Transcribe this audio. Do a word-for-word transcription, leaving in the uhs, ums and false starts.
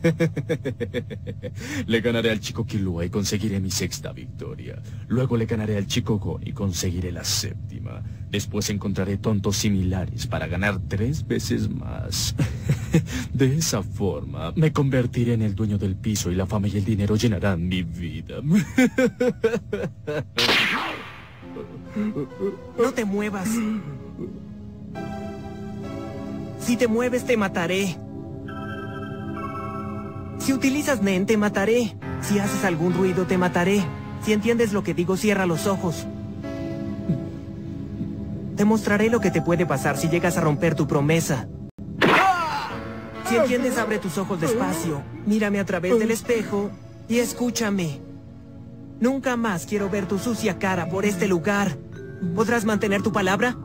Le ganaré al chico Killua y conseguiré mi sexta victoria. Luego le ganaré al chico Gon y conseguiré la séptima. Después encontraré tontos similares para ganar tres veces más. De esa forma, me convertiré en el dueño del piso y la fama y el dinero llenarán mi vida. No te muevas. Si te mueves, te mataré. Si utilizas Nen, te mataré. Si haces algún ruido, te mataré. Si entiendes lo que digo, cierra los ojos. Te mostraré lo que te puede pasar si llegas a romper tu promesa. Si entiendes, abre tus ojos despacio. Mírame a través del espejo y escúchame. Nunca más quiero ver tu sucia cara por este lugar. ¿Podrás mantener tu palabra?